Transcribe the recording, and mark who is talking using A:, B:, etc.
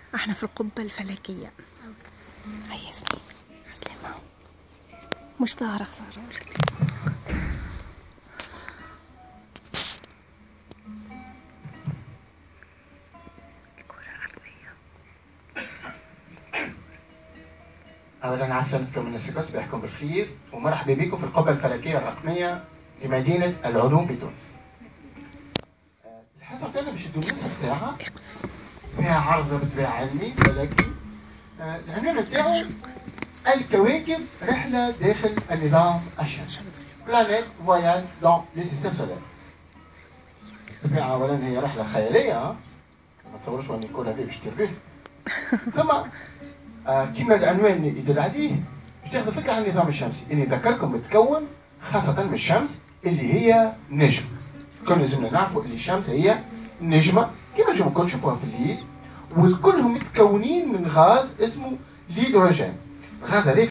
A: احنا في القبة الفلكية. هيا اسمعي سليمة، مش ظاهرة خسارة الكرة الأرضية.
B: أولا عسلامتكم من السكوت بيحكم بالخير، ومرحبا بكم في القبة الفلكية الرقمية لمدينة العلوم بتونس. الحصة تاعنا باش تدوم نصف ساعة، فيها عرض بطبيعة علمي فلكي. العنوان تاعو الكواكب رحلة داخل النظام الشمسي. بلانيت فواياج دون لو سيستيم سولير. بطبيعة أولا هي رحلة خيالية، ما تصوروش وين يكون هذه باش تربيه. ثم كما العنوان يدل عليه باش تاخذ فكرة عن النظام الشمسي، اللي ذكركم متكون خاصة من الشمس اللي هي نجم. كل لازمنا نعرفوا اللي الشمس هي نجمة كما نجم الكل نشوفوها في الليل، والكلهم متكونين من غاز اسمه الهيدروجين. الغاز هذا